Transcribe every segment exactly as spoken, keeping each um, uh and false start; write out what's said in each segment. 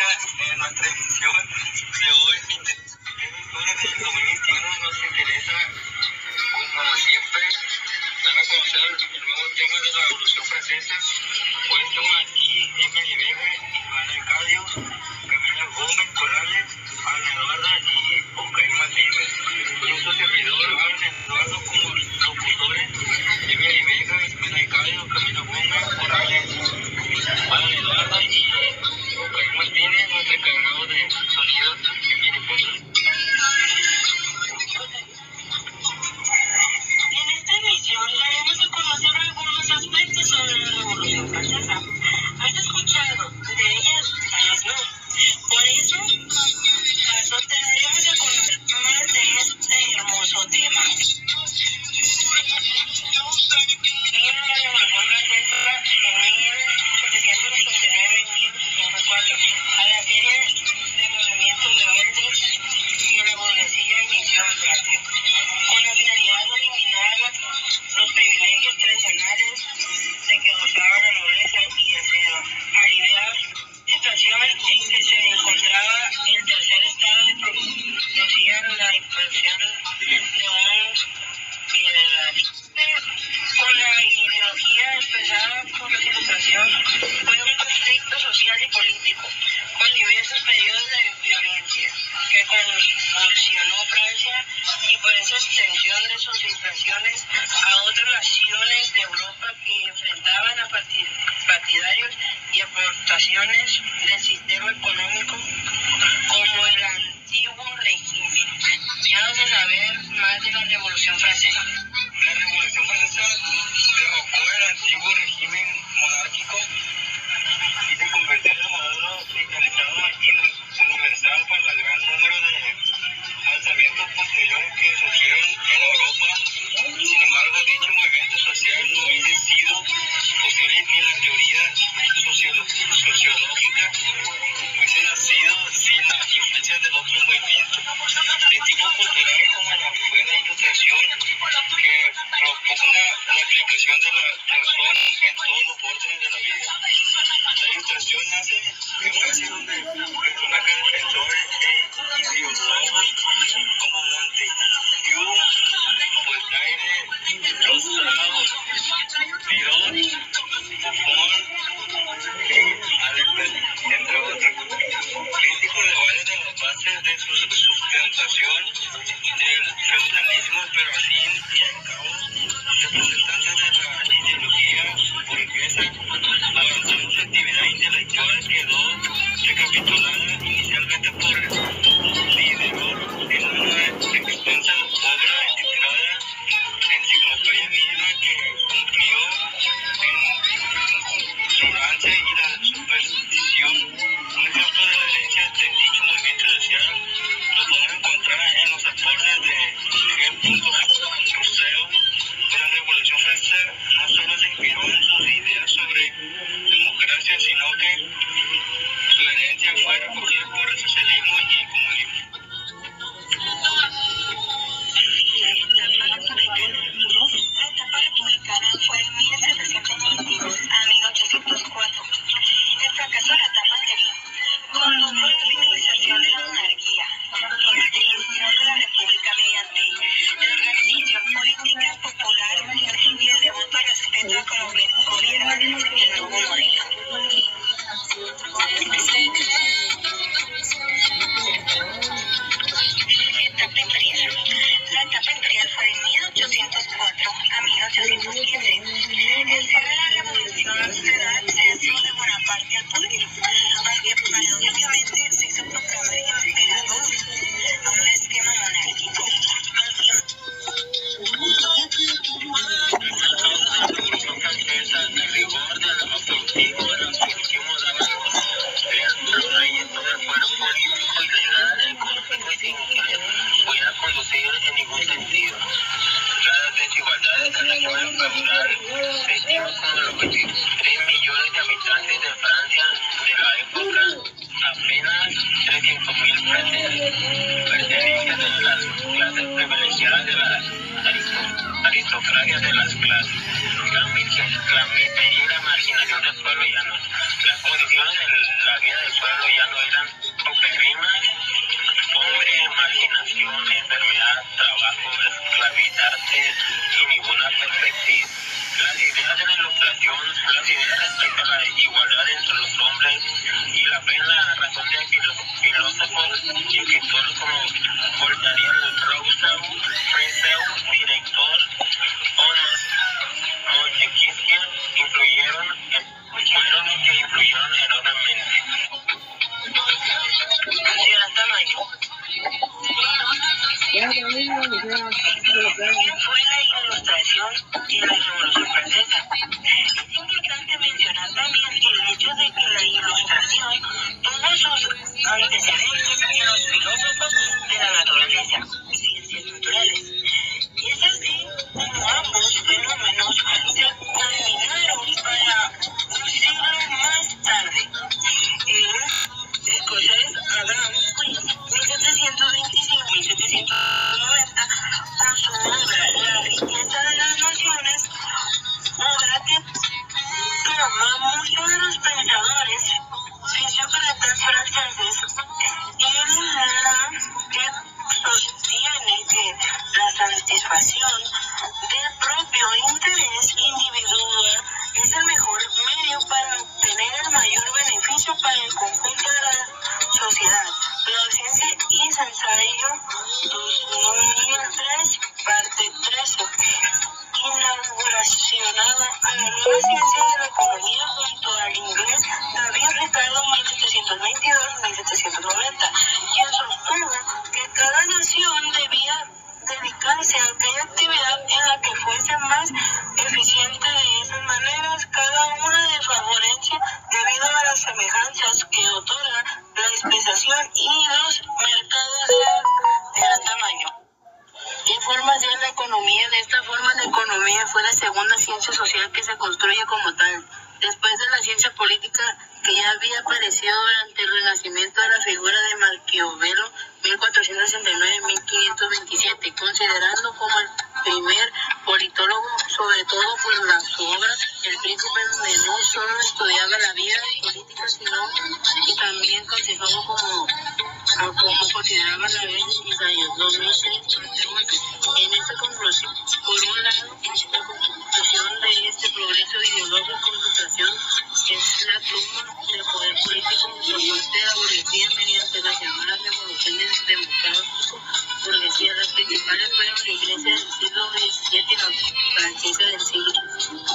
fecha en nuestra edición de hoy, fin de octubre del dos mil veintiuno, nos interesa, como siempre, dar a conocer el nuevo tema de la Revolución Francesa. Hoy estamos aquí Emily Vega, Manuel Cadio, Camila Gómez Corrales, Ana Eduarda y Oscar Martínez. Nuestro servidor, Ana Eduardo, como locutores, Emily Vega, Manuel Cadio, Camila Gómez Corrales, Ana Eduarda y Oscar Martínez, nuestro encargado de sonido, Emily Vega. En esta emisión daremos a conocer algunos aspectos sobre la Revolución Francesa. ¿Has escuchado de ella? Tal vez no. Por eso, paso te daremos a conocer más de este hermoso tema. Vino la Revolución Francesa en mil setecientos ochenta y nueve y mil setecientos cuatro a la serie de movimientos rebeldes que la burguesía inició en Francia, con la finalidad de eliminar los privilegios tradicionales de que gozaba la nobleza y el clero, aliviar la situación en que se encontraba el tercer estado y producía la impresión de un bienestar. Con la ideología expresada por la Ilustración, fue un conflicto social y político, con diversos periodos de violencia, que convulsionó Francia y por esa extensión de sus influencias a otras naciones de Europa que enfrentaban a partidarios y aportaciones del sistema económico como el antiguo régimen. Vamos a saber más de la Revolución Francesa. La Revolución Francesa derrocó el antiguo régimen monárquico y se convirtió en el modelo centralizado y universal para el gran número de alzamientos posteriores que surgieron en Europa. Sin embargo, dicho movimiento social no hubiese sido posible ni en la teoría sociolo sociológica hubiese nacido sin la influencia del otro movimiento de tipo cultural como la fue la Ilustración, que propugna la aplicación de la razón en todos los órdenes de la vida. La Ilustración nace en Francia, donde personajes defensores e ideólogos como Montesquieu, Voltaire, Rousseau, Diderot, Buffon, Alembert, entre otros, críticos de varias de las bases de su sustentación del feudalismo, pero al fin y al cabo, representantes de la ideología burguesa avanzaron su actividad intelectual quedó recapitulada inicialmente por Diderot en una el suelo ya no eran operimas, pobre, marginación, enfermedad, trabajo, esclavitud y ninguna perspectiva. Las ideas de la ilustración, las ideas respecto a la igualdad entre los hombres y la fe en la razón de filósofos y escritores como Voltaire, Rousseau, Freud, director o Montesquieu influyeron, fueron los que influyeron enormemente. Gran tamaño. ¿Quién fue la ilustración y la Revolución Francesa? Es importante mencionar también el hecho de que la ilustración tuvo sus antecedentes en los filósofos de la naturaleza, ciencias naturales. Y es así como ambos fenómenos se combinaron para un siglo más tarde. El escocés Adam Smith, mil setecientos veinticinco a mil setecientos noventa, con su obra La riqueza de las naciones, obra que toma muchos de los pensadores fisiócratas franceses, en la que sostiene que la satisfacción del propio interés individual es el mejor medio para obtener el mayor beneficio para el conjunto de la sociedad. La ciencia y ensayo dos mil tres, parte trece. Inauguracionado a la nueva ciencia de la economía junto al inglés David Ricardo mil setecientos veintidós a mil setecientos noventa, quien sostuvo que cada nación debía dedicarse a aquella actividad en la que fuese más eficiente. De esas maneras, cada una de favorencia debido a las semejanzas que otorga la dispensación y los mercados de gran tamaño. Información de la economía. De esta forma, la economía fue la segunda ciencia social que se construye como tal, después de la ciencia política, que ya había aparecido durante el renacimiento de la figura de Maquiavelo, mil cuatrocientos sesenta y nueve a mil quinientos veintisiete, considerando como el primer politólogo, sobre todo por las obras El Príncipe, donde no solo estudiaba la vida política, sino y también consejaba como, como consideraba la vida de Isaías dos mil seis, parte uno. En esta conclusión, por un lado, la conclusión de este progreso ideológico, concentración es la toma del poder político por parte de la burguesía mediante las llamadas revoluciones democrático-burguesía. Las principales fueron la iglesia del siglo diecisiete y la francesa del siglo dieciocho.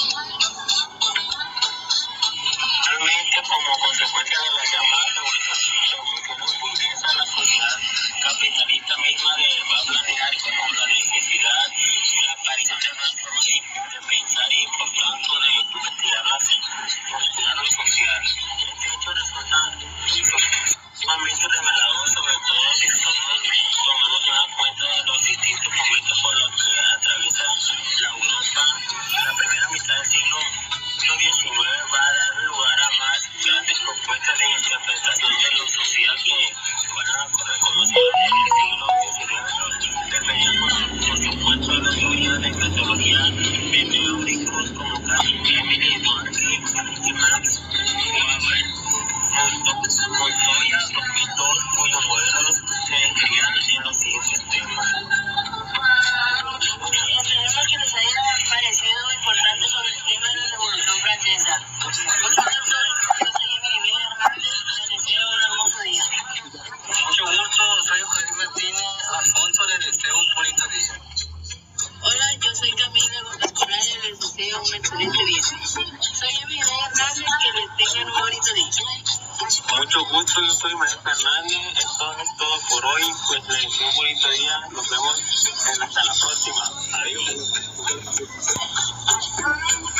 Realmente, como consecuencia de las llamadas revoluciones burguesas, la sociedad capitalista misma de, va a planear como la necesidad y la aparición de nuevas formas de, de pensar y por tanto de investigar lo social. Este hecho resulta sumamente revelador, sobre todo si todos tomamos una cuenta de los distintos momentos por los que atraviesa la Europa. La primera mitad del siglo diecinueve va a dar lugar a más grandes propuestas de interpretación de lo social que van a reconocer en el siglo diecinueve, defendidas por, por supuesto las teorías de metodología de teóricos como Carl Emily Durkheim y Max Weber. Montoya dos mil dos, cuyos modelos se describían en los siguientes temas. Esperemos que les haya parecido importante sobre el tema de la Revolución Francesa. Muchas gracias, yo soy Emily Hernández, les deseo un hermoso día. Mucho gusto, soy Javier Martínez Alfonso, les deseo un bonito día. Hola, yo soy Camila Gómez Corral y les deseo un excelente día. Soy Emily Hernández, que les tengan un bonito día. Mucho gusto, yo soy Manuel Fernández, esto es todo por hoy, pues les deseo un bonito día, nos vemos hasta la próxima, adiós.